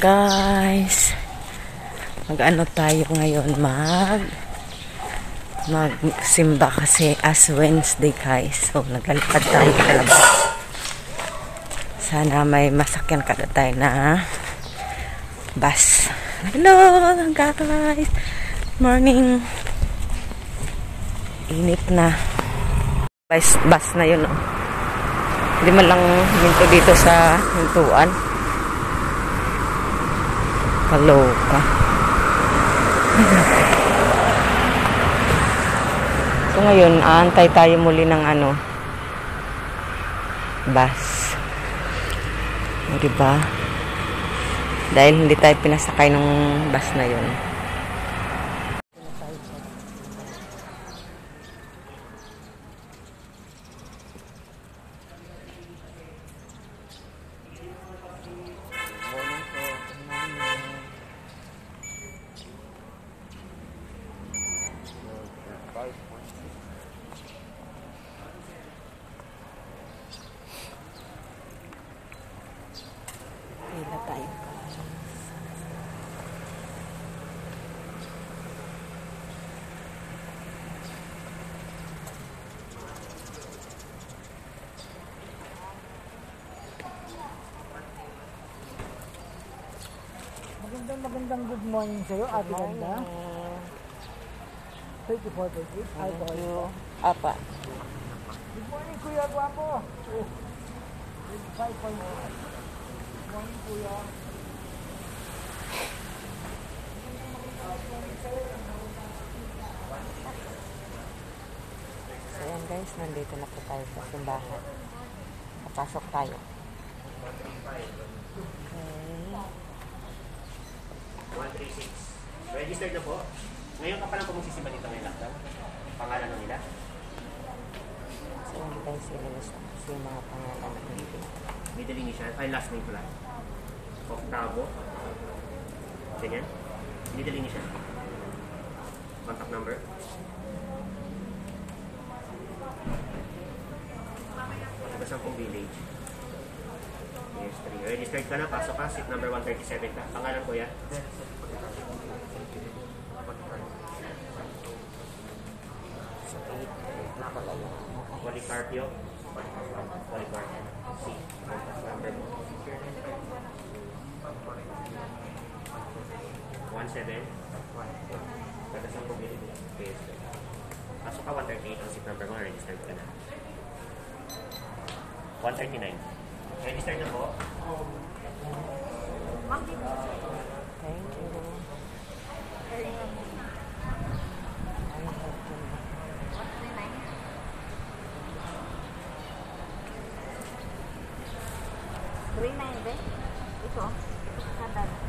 guys, mag-ano tayo ngayon, magsimba kasi as Wednesday guys. So naglalakad tayo talaga. Sana may masakyan kada tayo na bus. Hello guys, morning. Init na. Bus na yun, oh. Hindi man lang hinto dito sa hintuan. Kaloka. So ngayon, aantay tayo muli ng bus. O diba? Dahil hindi tayo pinasakay ng bus na yun. Pila tayo. Magandang good morning sa'yo, Ate Ganda. 34, 38. Thank you. Apa. Good morning, Kuya Guapo. 25.1. Good morning, Kuya. So yan guys, nandito na po tayo sa simbahan. Papasok tayo. Okay. 136. Registered na po. Ngayon ka pa lang po magsisimba dito ngayon lockdown. Pangalan mo nila? So yan guys, kasi yung mga pangalan na hindi. Middle initial. Ay, last name pala. Octavo. Ganyan. Middle initial. Contact number. Taga Sampung Village. Yes, 3. Registered ka na. Pasok ka. Seat number 137 ka. Pangalan ko yan. Policarpio. Policarpio. C. Contact number mo. 17. Taga Sampung Village. Yes. Pasok ka 138 ang seat number mo. Registered ka na. 139. Registered na po. Thank you. 39 ba? Ito. Kadad.